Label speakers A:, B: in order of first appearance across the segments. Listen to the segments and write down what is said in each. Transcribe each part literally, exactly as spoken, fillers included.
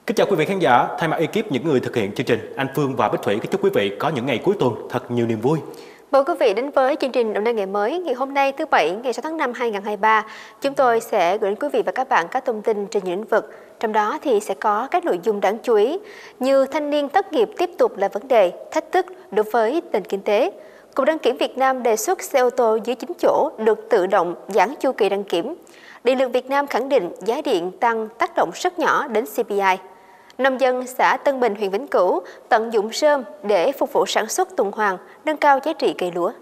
A: Kính chào quý vị khán giả, thay mặt ekip những người thực hiện chương trình, anh Phương và Bích Thủy kính chúc quý vị có những ngày cuối tuần thật nhiều niềm vui.
B: Mời quý vị đến với chương trình Đồng Đăng Ngày Mới ngày hôm nay thứ Bảy ngày sáu tháng năm hai nghìn không trăm hai mươi ba. Chúng tôi sẽ gửi đến quý vị và các bạn các thông tin trên nhiều lĩnh vực. Trong đó thì sẽ có các nội dung đáng chú ý như thanh niên thất nghiệp tiếp tục là vấn đề, thách thức đối với nền kinh tế. Cục Đăng kiểm Việt Nam đề xuất xe ô tô dưới chín chỗ được tự động giãn chu kỳ đăng kiểm. Điện lực Việt Nam khẳng định giá điện tăng tác động rất nhỏ đến xê pê i. Nông dân xã Tân Bình, huyện Vĩnh Cửu tận dụng rơm để phục vụ sản xuất tuần hoàn, nâng cao giá trị cây lúa.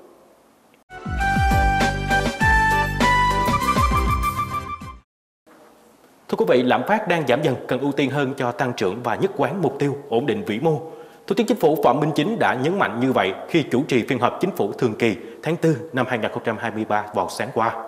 A: Thưa quý vị, lạm phát đang giảm dần, cần ưu tiên hơn cho tăng trưởng và nhất quán mục tiêu ổn định vĩ mô. Thủ tướng Chính phủ Phạm Minh Chính đã nhấn mạnh như vậy khi chủ trì phiên họp Chính phủ thường kỳ tháng tư năm hai nghìn không trăm hai mươi ba vào sáng qua.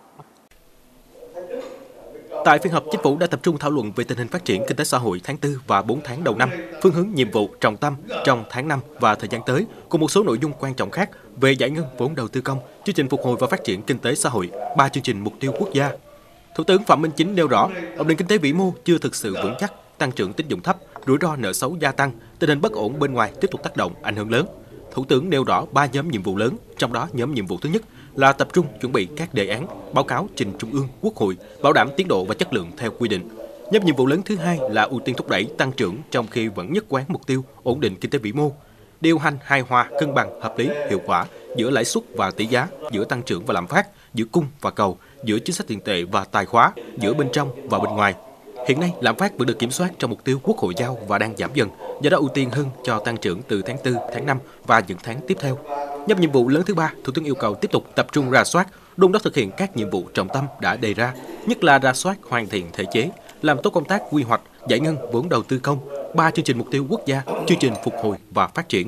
A: Tại phiên họp, Chính phủ đã tập trung thảo luận về tình hình phát triển kinh tế xã hội tháng tư và bốn tháng đầu năm, phương hướng nhiệm vụ trọng tâm trong tháng năm và thời gian tới, cùng một số nội dung quan trọng khác về giải ngân vốn đầu tư công, chương trình phục hồi và phát triển kinh tế xã hội, ba chương trình mục tiêu quốc gia. Thủ tướng Phạm Minh Chính nêu rõ, ổn định kinh tế vĩ mô chưa thực sự vững chắc, tăng trưởng tín dụng thấp, rủi ro nợ xấu gia tăng, tình hình bất ổn bên ngoài tiếp tục tác động ảnh hưởng lớn. Thủ tướng nêu rõ ba nhóm nhiệm vụ lớn, trong đó nhóm nhiệm vụ thứ nhất là tập trung chuẩn bị các đề án, báo cáo trình Trung ương, Quốc hội, bảo đảm tiến độ và chất lượng theo quy định. Nhóm nhiệm vụ lớn thứ hai là ưu tiên thúc đẩy tăng trưởng trong khi vẫn nhất quán mục tiêu ổn định kinh tế vĩ mô, điều hành hài hòa, cân bằng, hợp lý, hiệu quả giữa lãi suất và tỷ giá, giữa tăng trưởng và lạm phát, giữa cung và cầu, giữa chính sách tiền tệ và tài khóa, giữa bên trong và bên ngoài. Hiện nay, lạm phát vẫn được kiểm soát trong mục tiêu Quốc hội giao và đang giảm dần, do đó ưu tiên hơn cho tăng trưởng từ tháng tư, tháng năm và những tháng tiếp theo. Nhóm nhiệm vụ lớn thứ ba, Thủ tướng yêu cầu tiếp tục tập trung rà soát, đôn đốc thực hiện các nhiệm vụ trọng tâm đã đề ra, nhất là rà soát hoàn thiện thể chế, làm tốt công tác quy hoạch, giải ngân vốn đầu tư công, ba chương trình mục tiêu quốc gia, chương trình phục hồi và phát triển.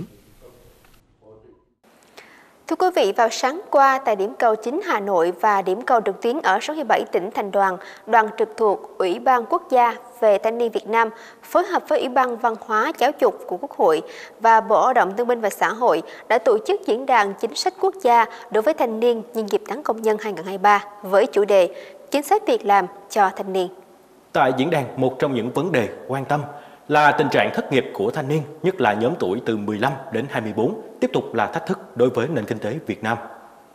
B: Thưa quý vị, vào sáng qua tại điểm cầu chính Hà Nội và điểm cầu trực tuyến ở sáu mươi bảy tỉnh thành đoàn, đoàn trực thuộc Ủy ban Quốc gia về Thanh niên Việt Nam phối hợp với Ủy ban Văn hóa Giáo dục của Quốc hội và Bộ Lao động Thương binh và Xã hội đã tổ chức diễn đàn chính sách quốc gia đối với thanh niên nhân dịp tháng công nhân hai nghìn không trăm hai mươi ba với chủ đề chính sách việc làm cho thanh niên.
A: Tại diễn đàn, một trong những vấn đề quan tâm là tình trạng thất nghiệp của thanh niên, nhất là nhóm tuổi từ mười lăm đến hai mươi tư, tiếp tục là thách thức đối với nền kinh tế Việt Nam.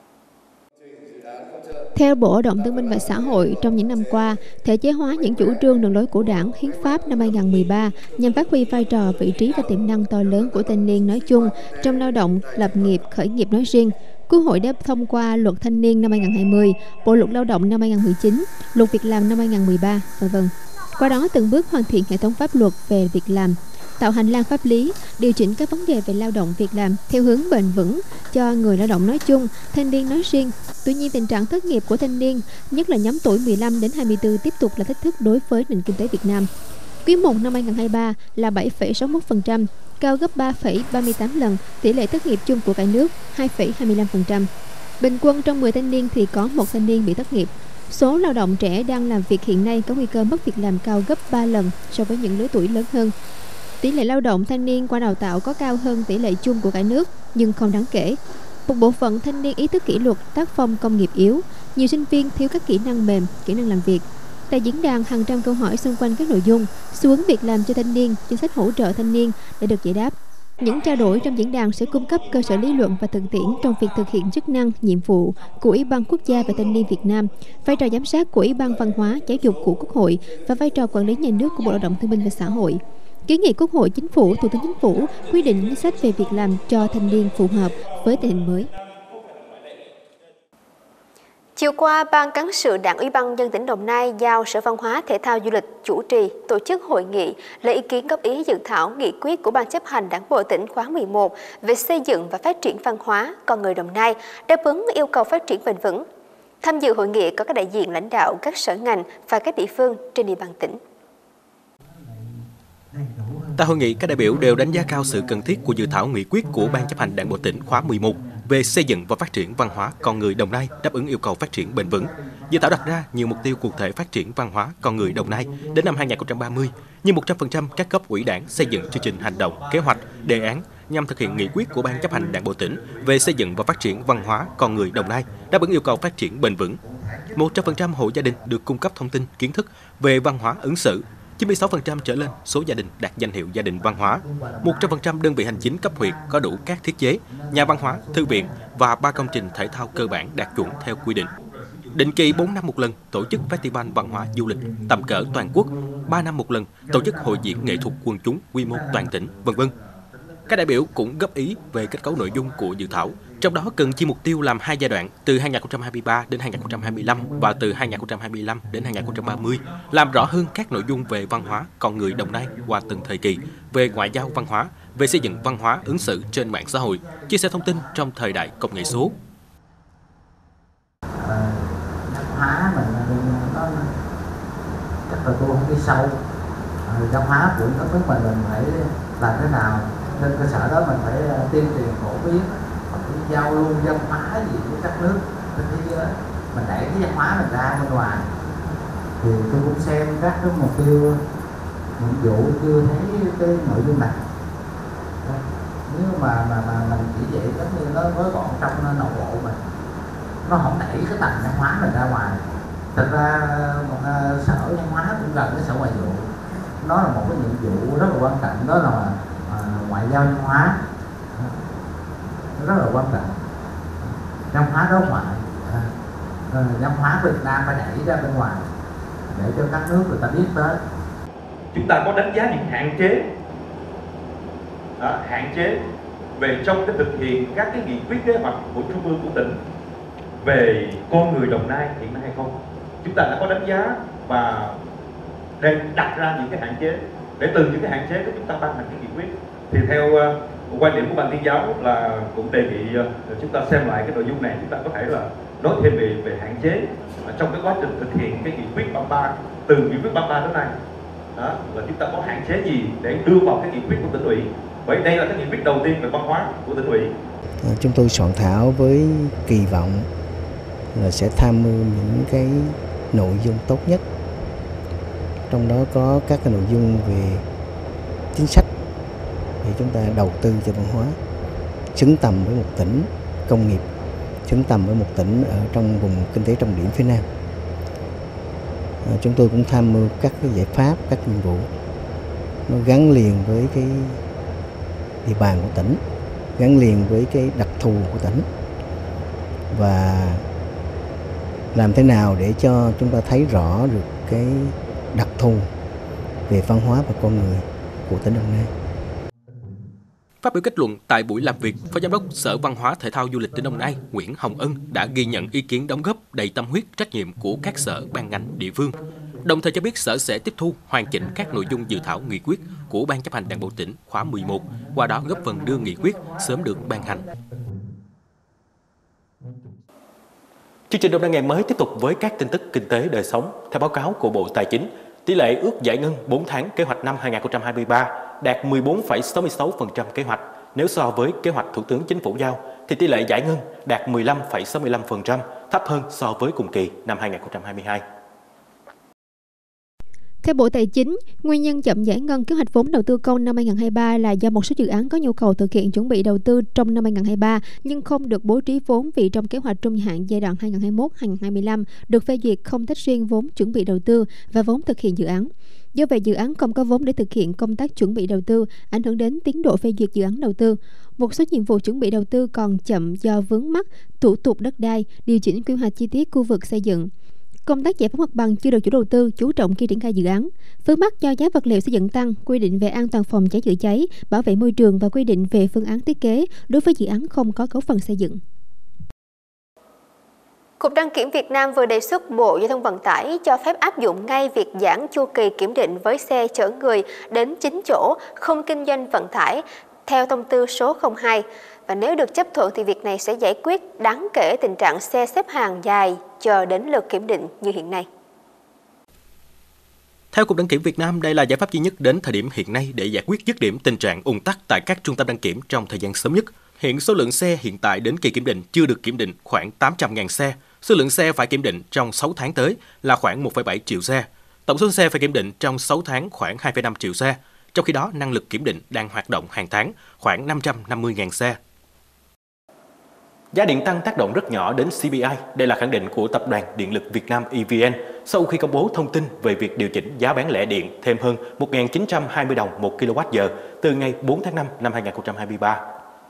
C: Theo Bộ Lao động Thương binh và Xã hội, trong những năm qua, thể chế hóa những chủ trương đường lối của Đảng, Hiến pháp năm hai nghìn không trăm mười ba nhằm phát huy vai trò, vị trí và tiềm năng to lớn của thanh niên nói chung trong lao động, lập nghiệp, khởi nghiệp nói riêng. Quốc hội đã thông qua Luật Thanh niên năm hai nghìn không trăm hai mươi, Bộ Luật Lao động năm hai nghìn không trăm mười chín, Luật Việc làm năm hai nghìn không trăm mười ba, vân vân. Qua đó từng bước hoàn thiện hệ thống pháp luật về việc làm, tạo hành lang pháp lý, điều chỉnh các vấn đề về lao động việc làm theo hướng bền vững cho người lao động nói chung, thanh niên nói riêng. Tuy nhiên, tình trạng thất nghiệp của thanh niên, nhất là nhóm tuổi mười lăm đến hai mươi tư tiếp tục là thách thức đối với nền kinh tế Việt Nam. Quý một năm hai nghìn không trăm hai mươi ba là bảy phẩy sáu mươi mốt phần trăm, cao gấp ba phẩy ba mươi tám lần tỷ lệ thất nghiệp chung của cả nước hai phẩy hai mươi lăm phần trăm. Bình quân trong mười thanh niên thì có một thanh niên bị thất nghiệp. Số lao động trẻ đang làm việc hiện nay có nguy cơ mất việc làm cao gấp ba lần so với những lứa tuổi lớn hơn. Tỷ lệ lao động thanh niên qua đào tạo có cao hơn tỷ lệ chung của cả nước, nhưng không đáng kể. Một bộ phận thanh niên ý thức kỷ luật, tác phong công nghiệp yếu, nhiều sinh viên thiếu các kỹ năng mềm, kỹ năng làm việc. Tại diễn đàn, hàng trăm câu hỏi xung quanh các nội dung xu hướng việc làm cho thanh niên, chính sách hỗ trợ thanh niên để được giải đáp. Những trao đổi trong diễn đàn sẽ cung cấp cơ sở lý luận và thực tiễn trong việc thực hiện chức năng, nhiệm vụ của Ủy ban Quốc gia về Thanh niên Việt Nam, vai trò giám sát của Ủy ban Văn hóa, Giáo dục của Quốc hội và vai trò quản lý nhà nước của Bộ Lao động Thương binh và Xã hội. Kiến nghị Quốc hội, Chính phủ, Thủ tướng Chính phủ quy định chính sách về việc làm cho thanh niên phù hợp với tình hình mới.
B: Chiều qua, Ban Cán sự Đảng Ủy ban nhân dân tỉnh Đồng Nai giao Sở Văn hóa Thể thao Du lịch chủ trì tổ chức hội nghị lấy ý kiến góp ý dự thảo nghị quyết của Ban chấp hành Đảng bộ tỉnh khóa mười một về xây dựng và phát triển văn hóa con người Đồng Nai đáp ứng yêu cầu phát triển bền vững. Tham dự hội nghị có các đại diện lãnh đạo các sở ngành và các địa phương trên địa bàn tỉnh.
A: Tại hội nghị, các đại biểu đều đánh giá cao sự cần thiết của dự thảo nghị quyết của Ban chấp hành Đảng bộ tỉnh khóa mười một về xây dựng và phát triển văn hóa con người Đồng Nai đáp ứng yêu cầu phát triển bền vững. Dự thảo đặt ra nhiều mục tiêu cụ thể phát triển văn hóa con người Đồng Nai đến năm hai nghìn không trăm ba mươi, như một trăm phần trăm các cấp ủy Đảng xây dựng chương trình hành động, kế hoạch, đề án nhằm thực hiện nghị quyết của Ban chấp hành Đảng bộ tỉnh về xây dựng và phát triển văn hóa con người Đồng Nai đáp ứng yêu cầu phát triển bền vững. một trăm phần trăm hộ gia đình được cung cấp thông tin, kiến thức về văn hóa ứng xử. chín mươi sáu phần trăm trở lên số gia đình đạt danh hiệu gia đình văn hóa, một trăm phần trăm đơn vị hành chính cấp huyện có đủ các thiết chế, nhà văn hóa, thư viện và ba công trình thể thao cơ bản đạt chuẩn theo quy định. Định kỳ bốn năm một lần tổ chức Festival Văn hóa Du lịch tầm cỡ toàn quốc, ba năm một lần tổ chức hội diễn nghệ thuật quần chúng quy mô toàn tỉnh, vân vân. Các đại biểu cũng góp ý về kết cấu nội dung của dự thảo, trong đó cần chia mục tiêu làm hai giai đoạn từ hai nghìn không trăm hai mươi ba đến hai nghìn không trăm hai mươi lăm và từ hai nghìn không trăm hai mươi lăm đến hai nghìn không trăm ba mươi, làm rõ hơn các nội dung về văn hóa con người Đồng Nai qua từng thời kỳ, về ngoại giao văn hóa, về xây dựng văn hóa ứng xử trên mạng xã hội, chia sẻ thông tin trong thời đại công nghệ số.
D: Văn hóa mình nó chắc là tôi không đi sâu. Văn hóa của các nước mình mình phải làm thế nào, trên cơ sở đó mình phải tuyên truyền phổ biến, phải giao lưu văn hóa gì với các nước trên thế giới, mình đẩy cái văn hóa mình ra bên ngoài. Thì tôi cũng xem các cái mục tiêu nhiệm vụ chưa thấy cái nội dung này. Nếu mà mà mà mình chỉ vậy giống như nó gói gọn trong nội bộ mình, nó không đẩy cái tầng văn hóa mình ra ngoài. Thật ra một sở văn hóa cũng gần cái sở ngoại vụ, nó là một cái nhiệm vụ rất là quan trọng, đó là uh, ngoại giao văn hóa, rất là quan trọng. Văn hóa đối ngoại, uh, văn hóa Việt Nam phải đẩy ra bên ngoài để cho các nước người ta biết tới.
E: Chúng ta có đánh giá những hạn chế, đó, hạn chế về trong cái thực hiện các cái nghị quyết kế hoạch của trung ương của tỉnh về con người Đồng Nai hiện nay hay không? Chúng ta đã có đánh giá và đang đặt ra những cái hạn chế, để từ những cái hạn chế đó chúng ta ban hành cái nghị quyết. Thì theo uh, quan điểm của ban tuyên giáo là cũng đề nghị uh, chúng ta xem lại cái nội dung này, chúng ta có thể là nói thêm về về hạn chế uh, trong cái quá trình thực hiện cái nghị quyết ba mươi ba, từ nghị quyết ba mươi ba đến nay, đó là chúng ta có hạn chế gì để đưa vào cái nghị quyết của tỉnh ủy, bởi đây là cái nghị quyết đầu tiên về văn hóa của tỉnh ủy.
F: Chúng tôi soạn thảo với kỳ vọng là sẽ tham mưu những cái nội dung tốt nhất, trong đó có các cái nội dung về chính sách để chúng ta đầu tư cho văn hóa, xứng tầm với một tỉnh công nghiệp, xứng tầm với một tỉnh ở trong vùng kinh tế trọng điểm phía Nam. À, chúng tôi cũng tham mưu các cái giải pháp, các nhiệm vụ nó gắn liền với cái địa bàn của tỉnh, gắn liền với cái đặc thù của tỉnh, và làm thế nào để cho chúng ta thấy rõ được cái đặc thù về văn hóa và con người của tỉnh Đồng Nai.
A: Phát biểu kết luận tại buổi làm việc, Phó Giám đốc Sở Văn hóa Thể thao Du lịch tỉnh Đồng Nai Nguyễn Hồng Ân đã ghi nhận ý kiến đóng góp đầy tâm huyết, trách nhiệm của các sở, ban ngành, địa phương. Đồng thời cho biết Sở sẽ tiếp thu, hoàn chỉnh các nội dung dự thảo nghị quyết của Ban chấp hành Đảng bộ tỉnh khóa mười một, qua đó góp phần đưa nghị quyết sớm được ban hành. Chương trình Đồng Nai ngày mới tiếp tục với các tin tức kinh tế đời sống. Theo báo cáo của Bộ Tài chính, tỷ lệ ước giải ngân bốn tháng kế hoạch năm hai nghìn không trăm hai mươi ba đạt mười bốn phẩy sáu mươi sáu phần trăm kế hoạch. Nếu so với kế hoạch Thủ tướng Chính phủ giao, thì tỷ lệ giải ngân đạt mười lăm phẩy sáu mươi lăm phần trăm, thấp hơn so với cùng kỳ năm hai nghìn không trăm hai mươi hai.
C: Theo Bộ Tài chính, nguyên nhân chậm giải ngân kế hoạch vốn đầu tư công năm hai nghìn không trăm hai mươi ba là do một số dự án có nhu cầu thực hiện chuẩn bị đầu tư trong năm hai nghìn không trăm hai mươi ba nhưng không được bố trí vốn vì trong kế hoạch trung hạn giai đoạn hai nghìn không trăm hai mươi mốt đến hai nghìn không trăm hai mươi lăm được phê duyệt không tách riêng vốn chuẩn bị đầu tư và vốn thực hiện dự án. Do vậy, dự án không có vốn để thực hiện công tác chuẩn bị đầu tư, ảnh hưởng đến tiến độ phê duyệt dự án đầu tư. Một số nhiệm vụ chuẩn bị đầu tư còn chậm do vướng mắc thủ tục đất đai, điều chỉnh quy hoạch chi tiết khu vực xây dựng. Công tác giải phóng mặt bằng chưa được chủ đầu tư chú trọng khi triển khai dự án. Vướng mắc do giá vật liệu xây dựng tăng, quy định về an toàn phòng cháy chữa cháy, bảo vệ môi trường và quy định về phương án thiết kế đối với dự án không có cấu phần xây dựng.
B: Cục Đăng kiểm Việt Nam vừa đề xuất Bộ Giao thông Vận tải cho phép áp dụng ngay việc giãn chu kỳ kiểm định với xe chở người đến chín chỗ không kinh doanh vận tải theo thông tư số không hai. Và nếu được chấp thuận thì việc này sẽ giải quyết đáng kể tình trạng xe xếp hàng dài chờ đến lượt kiểm định như hiện nay.
A: Theo Cục Đăng kiểm Việt Nam, đây là giải pháp duy nhất đến thời điểm hiện nay để giải quyết dứt điểm tình trạng ùn tắc tại các trung tâm đăng kiểm trong thời gian sớm nhất. Hiện số lượng xe hiện tại đến kỳ kiểm định chưa được kiểm định khoảng tám trăm nghìn xe. Số lượng xe phải kiểm định trong sáu tháng tới là khoảng một phẩy bảy triệu xe. Tổng số xe phải kiểm định trong sáu tháng khoảng hai phẩy năm triệu xe. Trong khi đó, năng lực kiểm định đang hoạt động hàng tháng khoảng năm trăm năm mươi nghìn xe. Giá điện tăng tác động rất nhỏ đến xê pê i. Đây là khẳng định của Tập đoàn Điện lực Việt Nam e vê en sau khi công bố thông tin về việc điều chỉnh giá bán lẻ điện thêm hơn một nghìn chín trăm hai mươi đồng một ki lô oát giờ từ ngày bốn tháng năm năm hai nghìn không trăm hai mươi ba.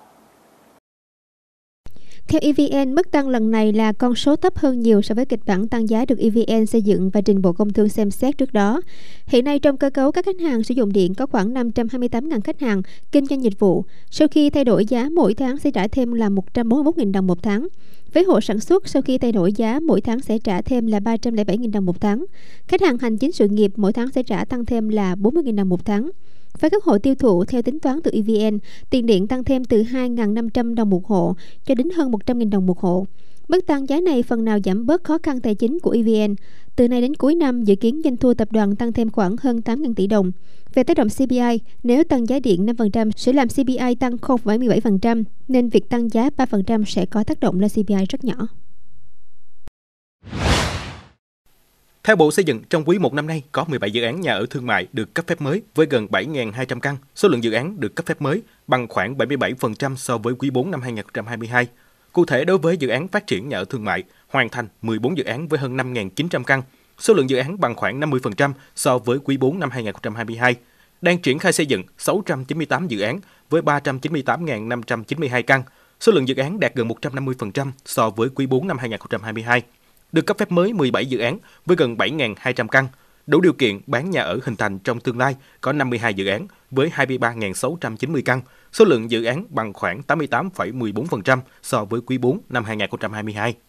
C: Theo e vê en, mức tăng lần này là con số thấp hơn nhiều so với kịch bản tăng giá được e vê en xây dựng và trình Bộ Công Thương xem xét trước đó. Hiện nay trong cơ cấu các khách hàng sử dụng điện có khoảng năm trăm hai mươi tám nghìn khách hàng kinh doanh dịch vụ. Sau khi thay đổi giá mỗi tháng sẽ trả thêm là một trăm bốn mươi mốt nghìn đồng một tháng. Với hộ sản xuất, sau khi thay đổi giá mỗi tháng sẽ trả thêm là ba trăm lẻ bảy nghìn đồng một tháng. Khách hàng hành chính sự nghiệp mỗi tháng sẽ trả tăng thêm là bốn mươi nghìn đồng một tháng. Với các hộ tiêu thụ, theo tính toán từ e vê en, tiền điện tăng thêm từ hai nghìn năm trăm đồng một hộ cho đến hơn một trăm nghìn đồng một hộ. Mức tăng giá này phần nào giảm bớt khó khăn tài chính của e vê en. Từ nay đến cuối năm, dự kiến doanh thu tập đoàn tăng thêm khoảng hơn tám nghìn tỷ đồng. Về tác động xê pê i, nếu tăng giá điện năm phần trăm sẽ làm xê pê i tăng không phẩy mười bảy phần trăm, nên việc tăng giá ba phần trăm sẽ có tác động lên xê pê i rất nhỏ.
A: Theo Bộ Xây dựng, trong quý một năm nay có mười bảy dự án nhà ở thương mại được cấp phép mới với gần bảy nghìn hai trăm căn. Số lượng dự án được cấp phép mới bằng khoảng bảy mươi bảy phần trăm so với quý bốn năm hai nghìn không trăm hai mươi hai. Cụ thể, đối với dự án phát triển nhà ở thương mại, hoàn thành mười bốn dự án với hơn năm nghìn chín trăm căn. Số lượng dự án bằng khoảng năm mươi phần trăm so với quý bốn năm hai nghìn không trăm hai mươi hai. Đang triển khai xây dựng sáu trăm chín mươi tám dự án với ba trăm chín mươi tám nghìn năm trăm chín mươi hai căn. Số lượng dự án đạt gần một trăm năm mươi phần trăm so với quý bốn năm hai nghìn không trăm hai mươi hai. Được cấp phép mới mười bảy dự án với gần bảy nghìn hai trăm căn. Đủ điều kiện bán nhà ở hình thành trong tương lai có năm mươi hai dự án với hai mươi ba nghìn sáu trăm chín mươi căn. Số lượng dự án bằng khoảng tám mươi tám phẩy mười bốn phần trăm so với quý bốn năm hai nghìn không trăm hai mươi hai.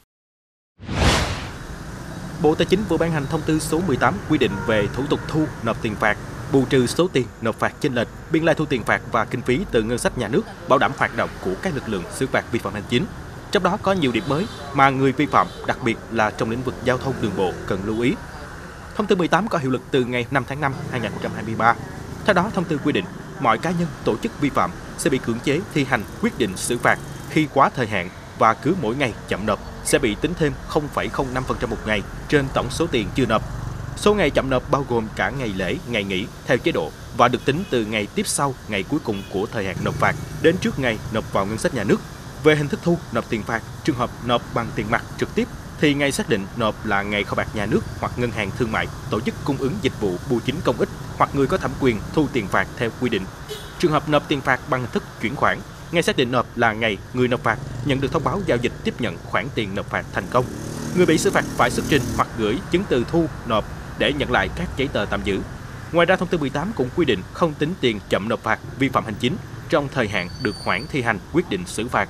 A: Bộ Tài chính vừa ban hành thông tư số mười tám quy định về thủ tục thu nộp tiền phạt, bù trừ số tiền nộp phạt chênh lệch, biên lai thu tiền phạt và kinh phí từ ngân sách nhà nước, bảo đảm hoạt động của các lực lượng xử phạt vi phạm hành chính. Trong đó có nhiều điểm mới mà người vi phạm, đặc biệt là trong lĩnh vực giao thông đường bộ cần lưu ý. Thông tư mười tám có hiệu lực từ ngày năm tháng năm năm hai nghìn không trăm hai mươi ba. Theo đó, thông tư quy định mọi cá nhân, tổ chức vi phạm sẽ bị cưỡng chế thi hành quyết định xử phạt khi quá thời hạn và cứ mỗi ngày chậm nộp sẽ bị tính thêm không phẩy không năm phần trăm một ngày trên tổng số tiền chưa nộp. Số ngày chậm nộp bao gồm cả ngày lễ, ngày nghỉ theo chế độ và được tính từ ngày tiếp sau ngày cuối cùng của thời hạn nộp phạt đến trước ngày nộp vào ngân sách nhà nước. Về hình thức thu nộp tiền phạt, trường hợp nộp bằng tiền mặt trực tiếp thì ngày xác định nộp là ngày kho bạc nhà nước hoặc ngân hàng thương mại, tổ chức cung ứng dịch vụ bưu chính công ích hoặc người có thẩm quyền thu tiền phạt theo quy định. Trường hợp nộp tiền phạt bằng hình thức chuyển khoản, ngày xác định nộp là ngày người nộp phạt nhận được thông báo giao dịch tiếp nhận khoản tiền nộp phạt thành công. Người bị xử phạt phải xuất trình hoặc gửi chứng từ thu nộp để nhận lại các giấy tờ tạm giữ. Ngoài ra, thông tư mười tám cũng quy định không tính tiền chậm nộp phạt vi phạm hành chính trong thời hạn được hoãn thi hành quyết định xử phạt.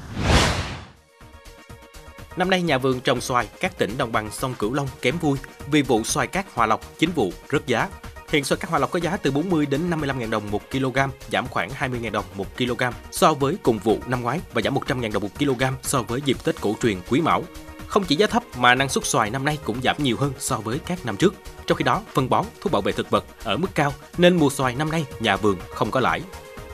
A: Năm nay, nhà vườn trồng xoài các tỉnh đồng bằng sông Cửu Long kém vui vì vụ xoài cát Hòa Lộc chính vụ rớt giá. Hiện xoài cát Hòa Lộc có giá từ bốn mươi đến năm mươi lăm nghìn đồng một kg, giảm khoảng hai mươi nghìn đồng một kg so với cùng vụ năm ngoái và giảm một trăm nghìn đồng một kg so với dịp Tết cổ truyền Quý Mão. Không chỉ giá thấp mà năng suất xoài năm nay cũng giảm nhiều hơn so với các năm trước. Trong khi đó, phân bón, thuốc bảo vệ thực vật ở mức cao nên mùa xoài năm nay nhà vườn không có lãi.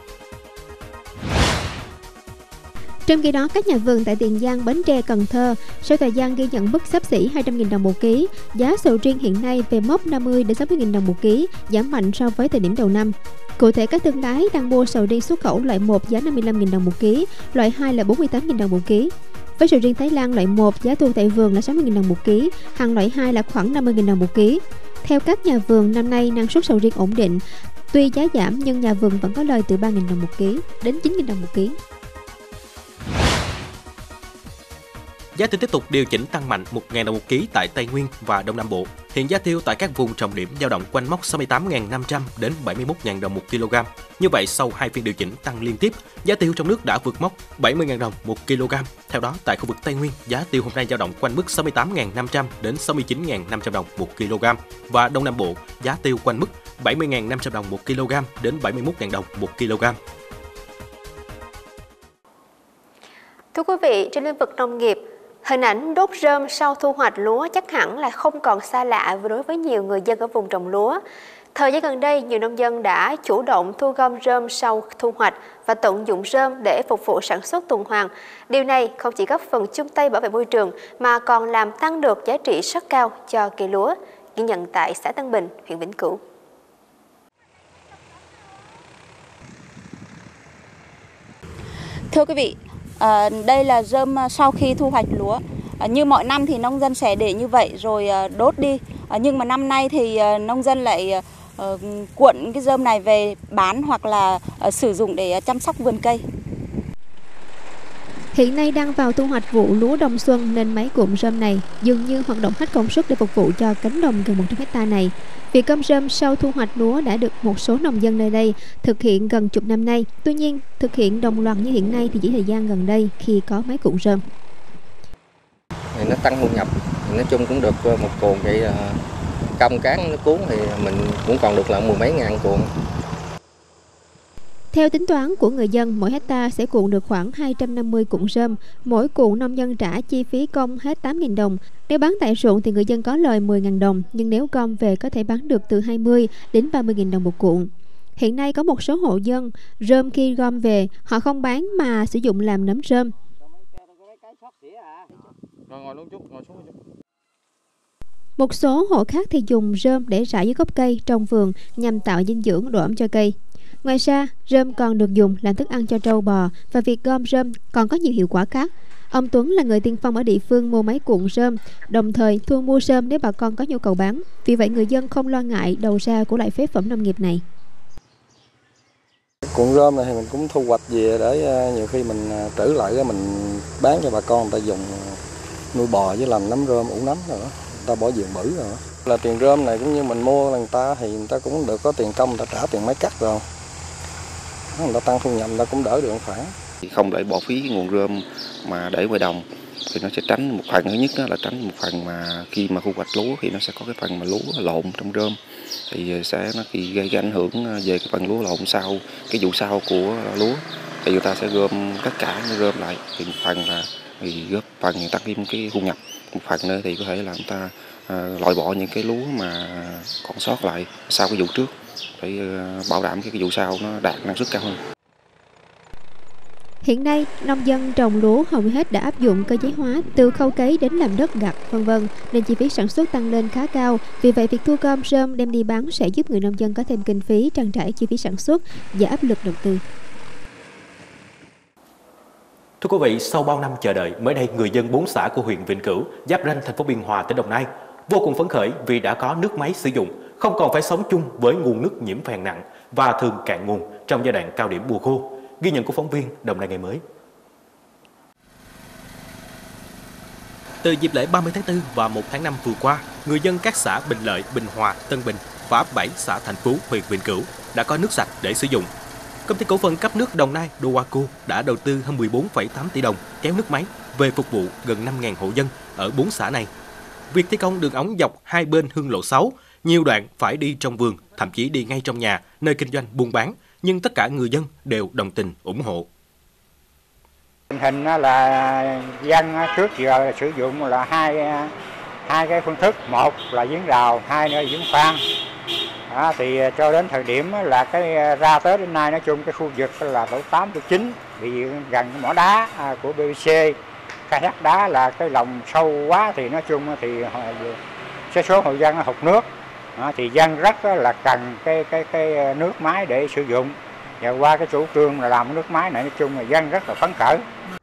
C: Trong khi đó, các nhà vườn tại Tiền Giang, Bến Tre, Cần Thơ sau thời gian ghi nhận mức xấp xỉ hai trăm nghìn đồng một ký, giá sầu riêng hiện nay về mốc năm mươi đến sáu mươi nghìn đồng một ký, giảm mạnh so với thời điểm đầu năm. Cụ thể, các thương lái đang mua sầu riêng xuất khẩu loại một giá năm mươi lăm nghìn đồng một ký, loại hai là bốn mươi tám nghìn đồng một ký. Với sầu riêng Thái Lan loại một, giá thu tại vườn là sáu mươi nghìn đồng một ký, hàng loại hai là khoảng năm mươi nghìn đồng một ký. Theo các nhà vườn, năm nay năng suất sầu riêng ổn định. Tuy giá giảm nhưng nhà vườn vẫn có lời từ ba nghìn đồng một ký đến chín nghìn đồng một ký.
A: Giá tiêu tiếp tục điều chỉnh tăng mạnh một nghìn đồng một ký tại Tây Nguyên và Đông Nam Bộ. Hiện giá tiêu tại các vùng trọng điểm dao động quanh mốc sáu mươi tám nghìn năm trăm đến bảy mươi mốt nghìn đồng một kg. Như vậy, sau hai phiên điều chỉnh tăng liên tiếp, giá tiêu trong nước đã vượt mốc bảy mươi nghìn đồng một kg. Theo đó, tại khu vực Tây Nguyên, giá tiêu hôm nay dao động quanh mức sáu mươi tám nghìn năm trăm đến sáu mươi chín nghìn năm trăm đồng một kg và Đông Nam Bộ, giá tiêu quanh mức bảy mươi nghìn năm trăm đồng một kg đến bảy mươi mốt nghìn đồng một kg.
B: Thưa quý vị, trên lĩnh vực nông nghiệp, hình ảnh đốt rơm sau thu hoạch lúa chắc hẳn là không còn xa lạ đối với nhiều người dân ở vùng trồng lúa. Thời gian gần đây, nhiều nông dân đã chủ động thu gom rơm sau thu hoạch và tận dụng rơm để phục vụ sản xuất tuần hoàn. Điều này không chỉ góp phần chung tay bảo vệ môi trường mà còn làm tăng được giá trị rất cao cho cây lúa, ghi nhận tại xã Tân Bình, huyện Vĩnh Cửu.
G: Thưa quý vị, À, đây là rơm sau khi thu hoạch lúa. À, như mọi năm thì nông dân sẽ để như vậy rồi à, đốt đi. À, nhưng mà năm nay thì à, nông dân lại à, cuộn cái rơm này về bán hoặc là à, sử dụng để chăm sóc vườn cây.
C: Hiện nay đang vào thu hoạch vụ lúa đông xuân nên máy cuộn rơm này dường như hoạt động hết công suất để phục vụ cho cánh đồng gần một trăm héc ta này. Việc cơm rơm sau thu hoạch lúa đã được một số nông dân nơi đây thực hiện gần chục năm nay. Tuy nhiên, thực hiện đồng loạt như hiện nay thì chỉ thời gian gần đây khi có máy cuộn rơm.
H: Thì nó tăng thu nhập, nói chung cũng được một cuộn vậy, công cán nó cuốn thì mình cũng còn được là mười mấy ngàn cuộn.
C: Theo tính toán của người dân, mỗi hecta sẽ cuộn được khoảng hai trăm năm mươi cuộn rơm. Mỗi cuộn nông dân trả chi phí công hết tám nghìn đồng. Nếu bán tại ruộng thì người dân có lời mười nghìn đồng, nhưng nếu gom về có thể bán được từ hai mươi đến ba mươi nghìn đồng một cuộn. Hiện nay có một số hộ dân, rơm khi gom về, họ không bán mà sử dụng làm nấm rơm. Một số hộ khác thì dùng rơm để rải dưới gốc cây trong vườn nhằm tạo dinh dưỡng độ ẩm cho cây. Ngoài ra, rơm còn được dùng làm thức ăn cho trâu bò và việc gom rơm còn có nhiều hiệu quả khác. Ông Tuấn là người tiên phong ở địa phương mua máy cuộn rơm, đồng thời thu mua rơm nếu bà con có nhu cầu bán. Vì vậy người dân không lo ngại đầu ra của loại phế phẩm nông nghiệp này.
I: Cuộn rơm này thì mình cũng thu hoạch về để nhiều khi mình trữ lại mình bán cho bà con, người ta dùng nuôi bò với làm nấm rơm, ủ nấm rồi đó. Người ta bỏ vườn bự rồi đó. Là tiền rơm này cũng như mình mua người ta thì người ta cũng được có tiền công, người ta trả tiền máy cắt rồi. Người ta tăng thu nhập, người ta cũng đỡ được một khoản.
H: Không để bỏ phí cái nguồn rơm mà để ngoài đồng thì nó sẽ tránh một phần, thứ nhất là tránh một phần mà khi mà thu hoạch lúa thì nó sẽ có cái phần mà lúa lộn trong rơm thì sẽ nó khi gây cái ảnh hưởng về cái phần lúa lộn sau cái vụ sau của lúa thì người ta sẽ gom tất cả những rơm lại, thì một phần là thì góp phần tăng thêm cái thu nhập, một phần nữa thì có thể là người ta uh, loại bỏ những cái lúa mà còn sót lại sau cái vụ trước để uh, bảo đảm cái, cái vụ sau nó đạt năng suất cao hơn.
C: Hiện nay, nông dân trồng lúa hầu hết đã áp dụng cơ giới hóa từ khâu cấy đến làm đất gặt, vân vân nên chi phí sản xuất tăng lên khá cao. Vì vậy, việc thu gom rơm đem đi bán sẽ giúp người nông dân có thêm kinh phí trang trải chi phí sản xuất và áp lực đầu tư.
A: Thưa quý vị, sau bao năm chờ đợi, mới đây người dân bốn xã của huyện Vĩnh Cửu, giáp ranh thành phố Biên Hòa, tỉnh Đồng Nai vô cùng phấn khởi vì đã có nước máy sử dụng, không còn phải sống chung với nguồn nước nhiễm phèn nặng và thường cạn nguồn trong giai đoạn cao điểm mùa khô. Ghi nhận của phóng viên Đồng Nai Ngày Mới. Từ dịp lễ ba mươi tháng tư và một tháng năm vừa qua, người dân các xã Bình Lợi, Bình Hòa, Tân Bình và ấp bảy xã Thành Phú, huyện Vĩnh Cửu đã có nước sạch để sử dụng. Công ty cổ phần cấp nước Đồng Nai Dowaco đã đầu tư hơn mười bốn phẩy tám tỷ đồng kéo nước máy về phục vụ gần năm nghìn hộ dân ở bốn xã này. Việc thi công đường ống dọc hai bên Hương Lộ sáu, nhiều đoạn phải đi trong vườn, thậm chí đi ngay trong nhà, nơi kinh doanh buôn bán, nhưng tất cả người dân đều đồng tình ủng hộ.
J: Tình hình là dân trước giờ sử dụng là hai hai cái phương thức, một là giếng đào, hai nữa là giếng khoan. Đó, thì cho đến thời điểm là cái ra tới đến nay, nói chung cái khu vực là tổ tám, tổ chín bị gần mỏ đá của bê vê xê, khai thác đá là cái lòng sâu quá thì nói chung thì số số hộ dân hụt nước. Đó, thì dân rất là cần cái cái cái nước máy để sử dụng, và qua cái chủ trương là làm nước máy này nói chung là dân rất là phấn khởi.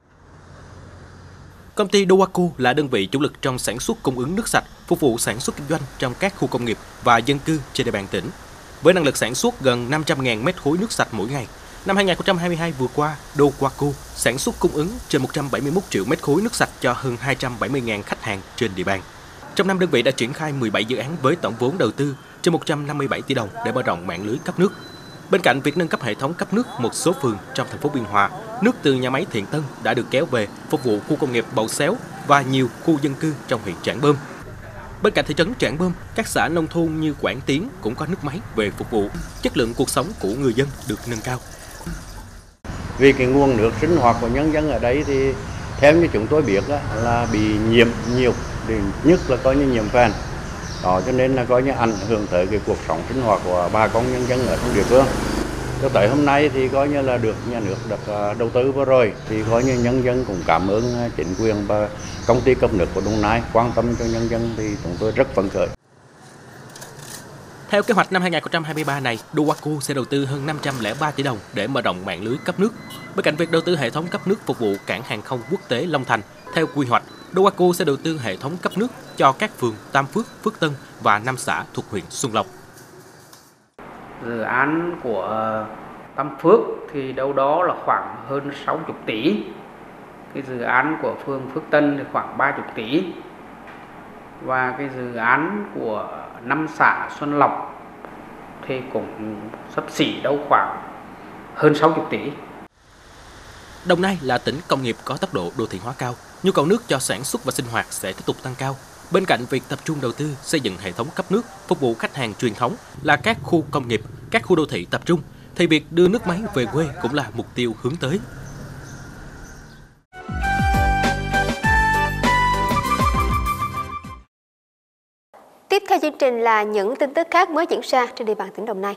A: Công ty Dowaco là đơn vị chủ lực trong sản xuất cung ứng nước sạch, phục vụ sản xuất kinh doanh trong các khu công nghiệp và dân cư trên địa bàn tỉnh. Với năng lực sản xuất gần năm trăm nghìn mét khối nước sạch mỗi ngày, năm hai nghìn không trăm hai mươi hai vừa qua, Dowaco sản xuất cung ứng trên một trăm bảy mươi mốt triệu mét khối nước sạch cho hơn hai trăm bảy mươi nghìn khách hàng trên địa bàn. Trong năm, đơn vị đã triển khai mười bảy dự án với tổng vốn đầu tư trên một trăm năm mươi bảy tỷ đồng để mở rộng mạng lưới cấp nước. Bên cạnh việc nâng cấp hệ thống cấp nước một số phường trong thành phố Biên Hòa, nước từ nhà máy Thiện Tân đã được kéo về phục vụ khu công nghiệp Bầu Xéo và nhiều khu dân cư trong huyện Trảng Bom. Bên cạnh thị trấn Trảng Bom, các xã nông thôn như Quảng Tiến cũng có nước máy về phục vụ, chất lượng cuộc sống của người dân được nâng cao.
K: Vì cái nguồn nước sinh hoạt của nhân dân ở đây thì theo như chúng tôi biết là bị nhiễm nhiều, nhất là có như nhiễm phèn. Đó cho nên là coi như ảnh hưởng tới cái cuộc sống sinh hoạt của bà con nhân dân ở trong địa phương. Cho tới hôm nay thì coi như là được nhà nước được đầu tư vào rồi, thì coi như nhân dân cũng cảm ơn chính quyền và công ty cấp nước của Đồng Nai quan tâm cho nhân dân, thì chúng tôi rất phấn khởi.
A: Theo kế hoạch năm hai nghìn không trăm hai mươi ba này, Dowaco sẽ đầu tư hơn năm trăm lẻ ba tỷ đồng để mở rộng mạng lưới cấp nước. Bên cạnh việc đầu tư hệ thống cấp nước phục vụ cảng hàng không quốc tế Long Thành, theo quy hoạch, Dowaco sẽ đầu tư hệ thống cấp nước cho các phường Tam Phước, Phước Tân và năm xã thuộc huyện Xuân Lộc.
L: Dự án của Tam Phước thì đâu đó là khoảng hơn sáu mươi tỷ. Cái dự án của phường Phước Tân thì khoảng ba mươi tỷ. Và cái dự án của năm xã Xuân Lộc thì cũng xấp xỉ đâu khoảng hơn sáu mươi tỷ.
A: Đồng Nai là tỉnh công nghiệp có tốc độ đô thị hóa cao, nhu cầu nước cho sản xuất và sinh hoạt sẽ tiếp tục tăng cao. Bên cạnh việc tập trung đầu tư xây dựng hệ thống cấp nước phục vụ khách hàng truyền thống là các khu công nghiệp, các khu đô thị tập trung, thì việc đưa nước máy về quê cũng là mục tiêu hướng tới.
B: Tiếp theo chương trình là những tin tức khác mới diễn ra trên địa bàn tỉnh Đồng Nai.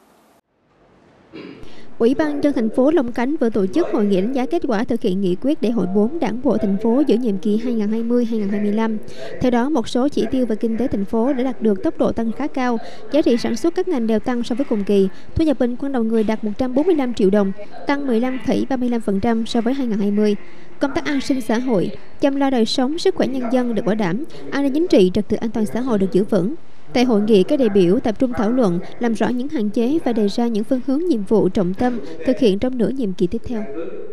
C: Ủy ban nhân dân thành phố Long Khánh vừa tổ chức hội nghị đánh giá kết quả thực hiện nghị quyết Đại hội bốn Đảng bộ thành phố giữa nhiệm kỳ hai nghìn không trăm hai mươi đến hai nghìn không trăm hai mươi lăm. Theo đó, một số chỉ tiêu về kinh tế thành phố đã đạt được tốc độ tăng khá cao, giá trị sản xuất các ngành đều tăng so với cùng kỳ, thu nhập bình quân đầu người đạt một trăm bốn mươi lăm triệu đồng, tăng mười lăm phẩy ba mươi lăm phần trăm so với hai nghìn không trăm hai mươi. Công tác an sinh xã hội, chăm lo đời sống, sức khỏe nhân dân được bảo đảm, an ninh chính trị, trật tự an toàn xã hội được giữ vững. Tại hội nghị, các đại biểu tập trung thảo luận, làm rõ những hạn chế và đề ra những phương hướng nhiệm vụ trọng tâm thực hiện trong nửa nhiệm kỳ tiếp theo.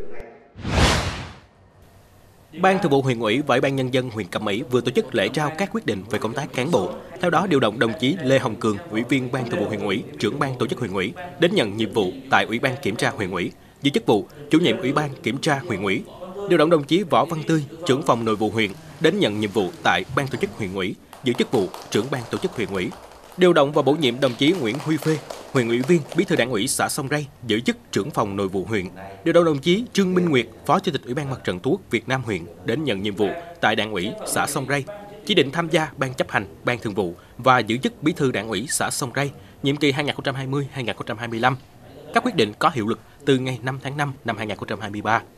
A: Ban Thường vụ Huyện ủy và Ủy ban Nhân dân huyện Cẩm Mỹ vừa tổ chức lễ trao các quyết định về công tác cán bộ. Theo đó, điều động đồng chí Lê Hồng Cường, Ủy viên Ban Thường vụ Huyện ủy, trưởng ban tổ chức huyện ủy, đến nhận nhiệm vụ tại Ủy ban Kiểm tra huyện ủy, giữ chức vụ chủ nhiệm Ủy ban Kiểm tra huyện ủy. Điều động đồng chí Võ Văn Tươi, trưởng phòng nội vụ huyện, đến nhận nhiệm vụ tại Ban tổ chức huyện ủy, giữ chức vụ trưởng ban tổ chức huyện ủy. Điều động và bổ nhiệm đồng chí Nguyễn Huy Phê, huyện ủy viên, bí thư đảng ủy xã Sông Ray, giữ chức trưởng phòng nội vụ huyện. Điều động đồng chí Trương Minh Nguyệt, phó chủ tịch Ủy ban Mặt trận Tổ quốc Việt Nam huyện, đến nhận nhiệm vụ tại đảng ủy xã Sông Ray, chỉ định tham gia ban chấp hành, ban thường vụ và giữ chức bí thư đảng ủy xã Sông Ray, nhiệm kỳ hai nghìn không trăm hai mươi đến hai nghìn không trăm hai mươi lăm. Các quyết định có hiệu lực từ ngày năm tháng năm năm hai nghìn không trăm hai mươi ba.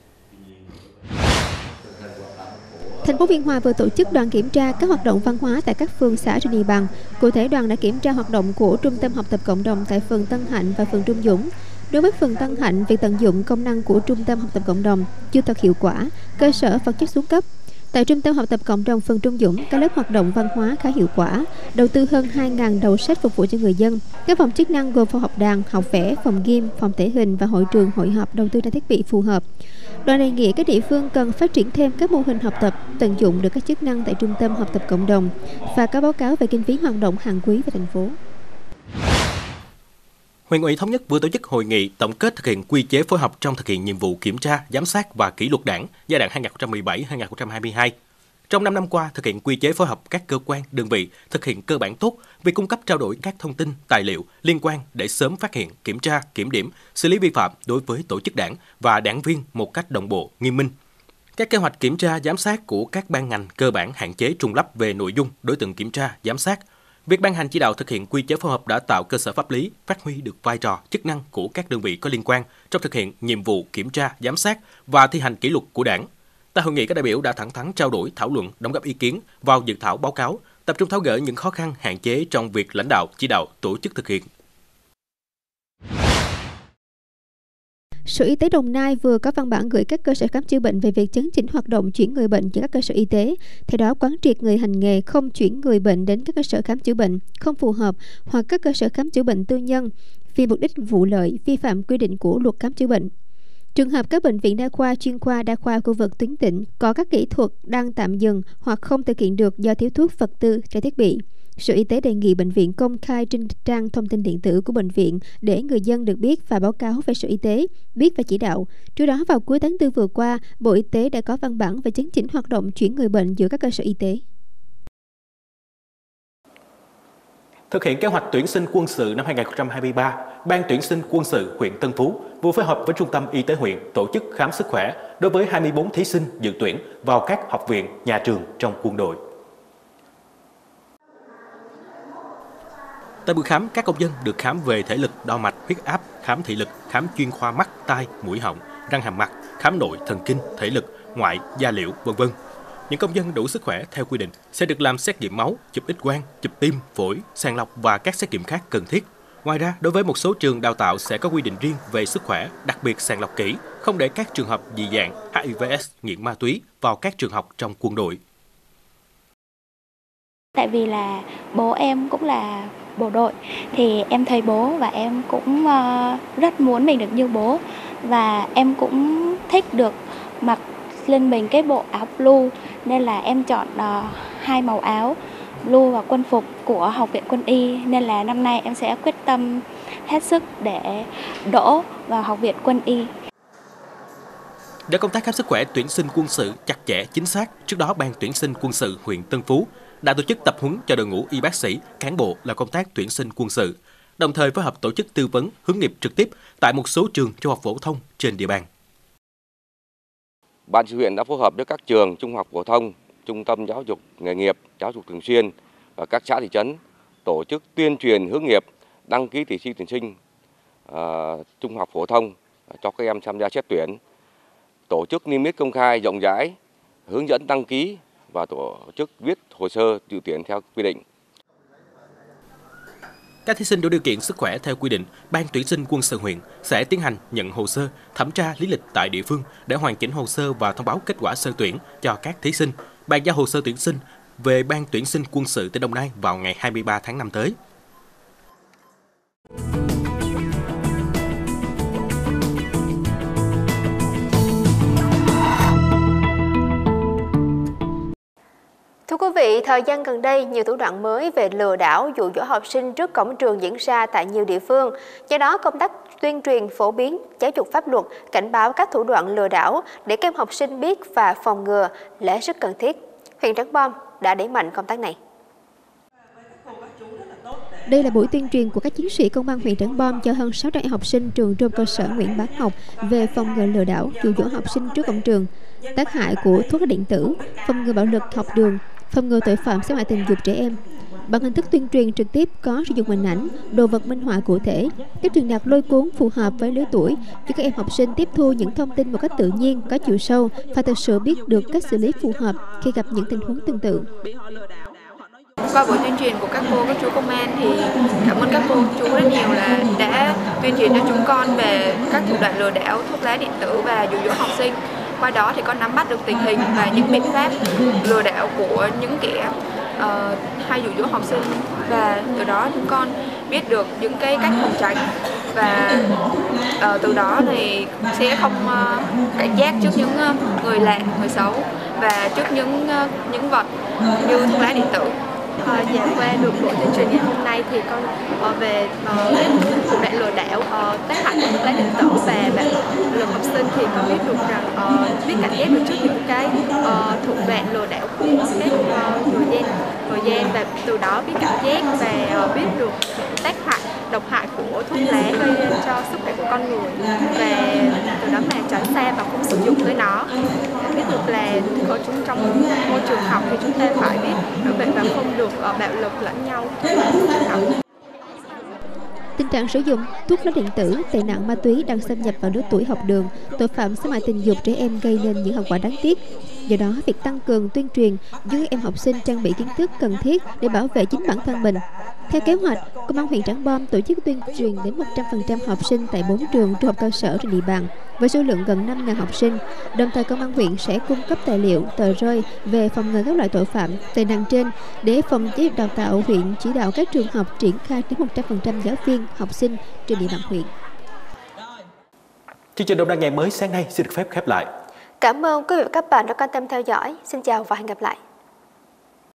C: Thành phố Biên Hòa vừa tổ chức đoàn kiểm tra các hoạt động văn hóa tại các phường xã trên địa bàn. Cụ thể, đoàn đã kiểm tra hoạt động của Trung tâm học tập cộng đồng tại phường Tân Hạnh và phường Trung Dũng. Đối với phường Tân Hạnh, việc tận dụng công năng của Trung tâm học tập cộng đồng chưa thật hiệu quả, cơ sở vật chất xuống cấp. Tại Trung tâm học tập cộng đồng phường Trung Dũng, các lớp hoạt động văn hóa khá hiệu quả, đầu tư hơn hai nghìn đầu sách phục vụ cho người dân. Các phòng chức năng gồm phòng học đàn, học vẽ, phòng gym, phòng thể hình và hội trường hội họp đầu tư trang thiết bị phù hợp. Đoàn đề nghị các địa phương cần phát triển thêm các mô hình học tập, tận dụng được các chức năng tại Trung tâm học tập cộng đồng và có báo cáo về kinh phí hoạt động hàng quý về thành phố.
A: Huyện ủy Thống Nhất vừa tổ chức hội nghị tổng kết thực hiện quy chế phối hợp trong thực hiện nhiệm vụ kiểm tra, giám sát và kỷ luật đảng giai đoạn hai nghìn không trăm mười bảy đến hai nghìn không trăm hai mươi hai. Trong năm năm qua, thực hiện quy chế phối hợp các cơ quan, đơn vị thực hiện cơ bản tốt việc cung cấp trao đổi các thông tin, tài liệu liên quan để sớm phát hiện, kiểm tra, kiểm điểm, xử lý vi phạm đối với tổ chức đảng và đảng viên một cách đồng bộ, nghiêm minh. Các kế hoạch kiểm tra, giám sát của các ban ngành cơ bản hạn chế trùng lắp về nội dung, đối tượng kiểm tra, giám sát. Việc ban hành chỉ đạo thực hiện quy chế phối hợp đã tạo cơ sở pháp lý, phát huy được vai trò, chức năng của các đơn vị có liên quan trong thực hiện nhiệm vụ kiểm tra, giám sát và thi hành kỷ luật của Đảng. Tại hội nghị, các đại biểu đã thẳng thắn trao đổi, thảo luận, đóng góp ý kiến vào dự thảo báo cáo, tập trung tháo gỡ những khó khăn, hạn chế trong việc lãnh đạo, chỉ đạo, tổ chức thực hiện.
C: Sở Y tế Đồng Nai vừa có văn bản gửi các cơ sở khám chữa bệnh về việc chấn chỉnh hoạt động chuyển người bệnh giữa các cơ sở y tế. Theo đó, quán triệt người hành nghề không chuyển người bệnh đến các cơ sở khám chữa bệnh không phù hợp hoặc các cơ sở khám chữa bệnh tư nhân vì mục đích vụ lợi, vi phạm quy định của luật khám chữa bệnh. Trường hợp các bệnh viện đa khoa, chuyên khoa, đa khoa khu vực tuyến tỉnh có các kỹ thuật đang tạm dừng hoặc không thực hiện được do thiếu thuốc, vật tư, trang thiết bị, Sở Y tế đề nghị bệnh viện công khai trên trang thông tin điện tử của bệnh viện để người dân được biết và báo cáo về Sở Y tế, biết và chỉ đạo. Trước đó, vào cuối tháng tư vừa qua, Bộ Y tế đã có văn bản về chấn chỉnh hoạt động chuyển người bệnh giữa các cơ sở y tế.
A: Thực hiện kế hoạch tuyển sinh quân sự năm hai nghìn không trăm hai mươi ba, Ban tuyển sinh quân sự huyện Tân Phú vừa phối hợp với Trung tâm Y tế huyện tổ chức khám sức khỏe đối với hai mươi tư thí sinh dự tuyển vào các học viện, nhà trường trong quân đội. Tại buổi khám, các công dân được khám về thể lực, đo mạch, huyết áp, khám thị lực, khám chuyên khoa mắt, tai, mũi họng, răng hàm mặt, khám nội, thần kinh, thể lực, ngoại, da liễu, vân vân. những công dân đủ sức khỏe theo quy định sẽ được làm xét nghiệm máu, chụp X quang, chụp tim, phổi, sàng lọc và các xét nghiệm khác cần thiết. Ngoài ra, đối với một số trường đào tạo sẽ có quy định riêng về sức khỏe, đặc biệt sàng lọc kỹ, không để các trường hợp dị dạng H I V S, nghiện ma túy vào các trường học trong quân đội.
M: Tại vì là bố em cũng là bộ đội, thì em thấy bố và em cũng rất muốn mình được như bố. Và em cũng thích được mặc lên mình cái bộ áo blue, nên là em chọn uh, hai màu áo blue và quân phục của Học viện Quân y. Nên là năm nay em sẽ quyết tâm hết sức để đỗ vào Học viện Quân y.
A: Để công tác khám sức khỏe tuyển sinh quân sự chặt chẽ, chính xác, trước đó Ban tuyển sinh quân sự huyện Tân Phú đã tổ chức tập huấn cho đội ngũ y bác sĩ, cán bộ làm công tác tuyển sinh quân sự, đồng thời phối hợp tổ chức tư vấn, hướng nghiệp trực tiếp tại một số trường trung học phổ thông trên địa bàn.
N: Ban chỉ huyện đã phối hợp với các trường trung học phổ thông, trung tâm giáo dục nghề nghiệp, giáo dục thường xuyên và các xã thị trấn tổ chức tuyên truyền hướng nghiệp, đăng ký kỳ thi tuyển sinh uh, trung học phổ thông cho các em tham gia xét tuyển, tổ chức niêm yết công khai rộng rãi, hướng dẫn đăng ký và tổ chức viết hồ sơ dự tuyển theo quy định.
A: Các thí sinh đủ điều kiện sức khỏe theo quy định, Ban tuyển sinh quân sự huyện sẽ tiến hành nhận hồ sơ, thẩm tra lý lịch tại địa phương để hoàn chỉnh hồ sơ và thông báo kết quả sơ tuyển cho các thí sinh, bàn giao hồ sơ tuyển sinh về Ban tuyển sinh quân sự tỉnh Đồng Nai vào ngày hai mươi ba tháng năm tới.
B: Thưa quý vị, thời gian gần đây, nhiều thủ đoạn mới về lừa đảo dụ dỗ học sinh trước cổng trường diễn ra tại nhiều địa phương. Do đó, công tác tuyên truyền phổ biến, giáo dục pháp luật, cảnh báo các thủ đoạn lừa đảo để các em học sinh biết và phòng ngừa là rất cần thiết. Huyện Trảng Bom đã đẩy mạnh công tác này.
C: Đây là buổi tuyên truyền của các chiến sĩ công an huyện Trảng Bom cho hơn sáu trăm em học sinh trường trung học cơ sở Nguyễn Bá Ngọc về phòng ngừa lừa đảo dụ dỗ học sinh trước cổng trường, tác hại của thuốc lá điện tử, phòng ngừa bạo lực học đường, phòng ngừa tội phạm xâm hại tình dục trẻ em. Bằng hình thức tuyên truyền trực tiếp có sử dụng hình ảnh, đồ vật minh họa cụ thể, tiếp truyền đạt lôi cuốn phù hợp với lứa tuổi, cho các em học sinh tiếp thu những thông tin một cách tự nhiên, có chiều sâu và thực sự biết được cách xử lý phù hợp khi gặp những tình huống tương tự.
O: Qua buổi tuyên truyền của các cô, các chú công an thì cảm ơn các cô, chú rất nhiều là đã tuyên truyền cho chúng con về các thủ đoạn lừa đảo thuốc lá điện tử và dụ dỗ học sinh. Qua đó thì con nắm bắt được tình hình và những biện pháp lừa đảo của những kẻ uh, hay dụ dỗ học sinh, và từ đó chúng con biết được những cái cách phòng tránh, và uh, từ đó thì sẽ không uh, cảnh giác trước những uh, người lạ, người xấu và trước những uh, những vật như thuốc lá điện tử.
P: À, dạ, qua được buổi tuyên truyền ngày hôm nay thì con uh, về uh, thủ đoạn lừa đảo, uh, tác hại của thuốc lá điện tử và bạo lực học sinh thì con biết được rằng uh, biết cảnh giác được trước những cái uh, thủ đoạn lừa đảo của các uh, người dân, người dân và từ đó biết cảnh giác và uh, biết được tác hại độc hại của thuốc lá gây nên cho sức khỏe của con người, và từ đó mà tránh xa và không sử dụng tới nó. Biết được là ở chúng trong môi trường học thì chúng ta phải biết bảo vệ và không được uh, bạo lực lẫn nhau.
C: Tình trạng sử dụng thuốc lá điện tử, tệ nạn ma túy đang xâm nhập vào lứa tuổi học đường, tội phạm xâm hại tình dục trẻ em gây nên những hậu quả đáng tiếc. Do đó, việc tăng cường tuyên truyền giúp các em học sinh trang bị kiến thức cần thiết để bảo vệ chính bản thân mình. Theo kế hoạch, Công an huyện Trảng Bom tổ chức tuyên truyền đến một trăm phần trăm học sinh tại bốn trường trung học cơ sở trên địa bàn với số lượng gần năm nghìn học sinh. Đồng thời, Công an huyện sẽ cung cấp tài liệu, tờ rơi về phòng ngừa các loại tội phạm, tệ nạn trên để Phòng Giáo dục Đào tạo huyện chỉ đạo các trường học triển khai đến một trăm phần trăm giáo viên, học sinh trên địa bàn huyện.
A: Chương trình Đồng Đăng ngày mới sáng nay xin được phép khép lại.
B: Cảm ơn quý vị và các bạn đã quan tâm theo dõi. Xin chào và hẹn gặp lại.